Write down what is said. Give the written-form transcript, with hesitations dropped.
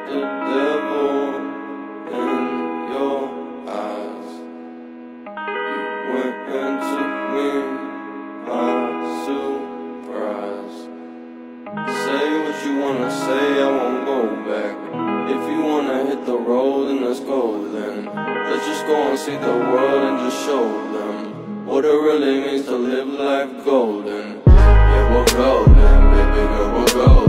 the devil in your eyes. You went and took me by surprise. Say what you wanna say, I won't go back. If you wanna hit the road, then let's go then. Let's just go and see the world and just show them what it really means to live life golden. Yeah, we're golden, baby girl, we're golden.